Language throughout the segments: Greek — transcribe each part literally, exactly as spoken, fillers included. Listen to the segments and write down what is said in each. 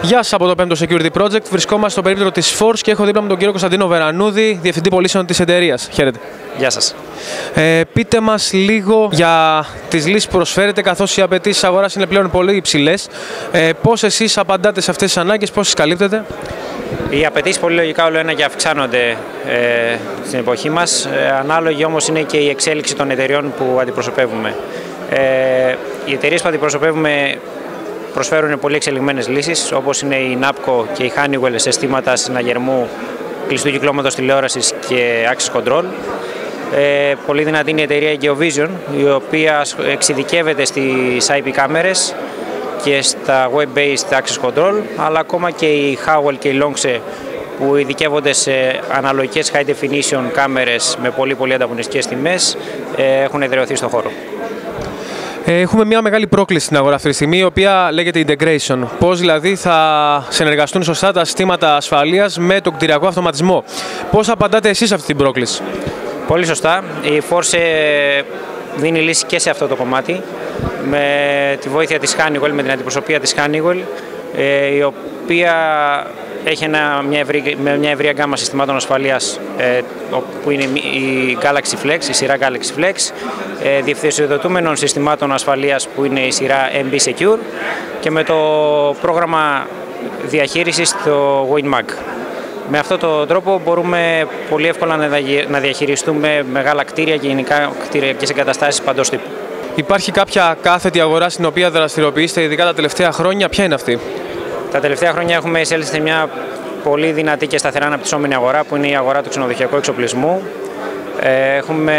Γεια σας από το πέμπτο Security Project. Βρισκόμαστε στο περίπτερο της Force και έχω δίπλα με τον κύριο Κωνσταντίνο Βερανούδη, Διευθυντή Πωλήσεων της εταιρείας. Χαίρετε. Γεια σας. Ε, πείτε μας λίγο για τις λύσεις που προσφέρετε, καθώς οι απαιτήσεις της αγοράς είναι πλέον πολύ υψηλές. Ε, πώς εσείς απαντάτε σε αυτές τις ανάγκες, πώς τις καλύπτετε? Οι απαιτήσεις πολύ λογικά όλο ένα και αυξάνονται ε, στην εποχή μας. Ε, ανάλογη όμως είναι και η εξέλιξη των εταιριών που αντιπροσωπεύουμε. Ε, οι εταιρείες που αντιπροσωπεύουμε προσφέρουν πολύ εξελιγμένες λύσεις, όπως είναι η Napco και η Honeywell σε συστήματα συναγερμού κλειστού κυκλώματος τηλεόρασης και access control. Ε, πολύ δυνατή είναι η εταιρεία Geovision, η οποία εξειδικεύεται στις άι πι κάμερες και στα web-based access control, αλλά ακόμα και η Howell και η Longse που ειδικεύονται σε αναλογικές high definition κάμερες με πολύ πολύ ανταγωνιστικές τιμές, ε, έχουν εδραιωθεί στον χώρο. Έχουμε μια μεγάλη πρόκληση στην αγορά αυτή τη στιγμή, η οποία λέγεται integration. Πώς δηλαδή θα συνεργαστούν σωστά τα συστήματα ασφαλείας με τον κτηριακό αυτοματισμό. Πώς απαντάτε εσείς σε αυτή την πρόκληση? Πολύ σωστά. Η Force δίνει λύση και σε αυτό το κομμάτι, με τη βοήθεια της Honeywell, με την αντιπροσωπεία της Honeywell, η οποία έχει ένα, μια, ευρύ, μια ευρία γκάμα συστημάτων ασφαλείας, ε, που είναι η Galaxy Flex, η σειρά Galaxy Flex, ε, διευθυνσιοδοτούμενων συστημάτων ασφαλείας που είναι η σειρά εμ μπι Secure και με το πρόγραμμα διαχείρισης το WinMag. Με αυτόν τον τρόπο μπορούμε πολύ εύκολα να διαχειριστούμε μεγάλα κτίρια και γενικά κτηριακές εγκαταστάσεις παντός τύπου. Υπάρχει κάποια κάθετη αγορά στην οποία δραστηριοποιείστε ειδικά τα τελευταία χρόνια? Ποια είναι αυτή? Τα τελευταία χρόνια έχουμε εισέλθει σε μια πολύ δυνατή και σταθερά αναπτυσσόμενη αγορά, που είναι η αγορά του ξενοδοχειακού εξοπλισμού. Έχουμε,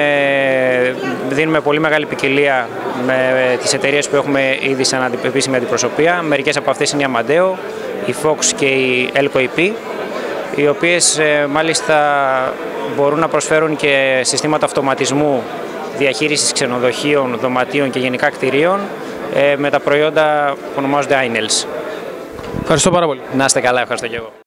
δίνουμε πολύ μεγάλη ποικιλία με τις εταιρείες που έχουμε ήδη σαν επίσημη αντιπροσωπεία. Μερικές από αυτές είναι η Amadeo, η Fox και η Elco ι πι, οι οποίες μάλιστα μπορούν να προσφέρουν και συστήματα αυτοματισμού διαχείρισης ξενοδοχείων, δωματίων και γενικά κτηρίων με τα προϊόντα που ονομάζονται άι εν ι ελ ες. Ευχαριστώ πάρα πολύ. Να είστε καλά, ευχαριστώ και εγώ.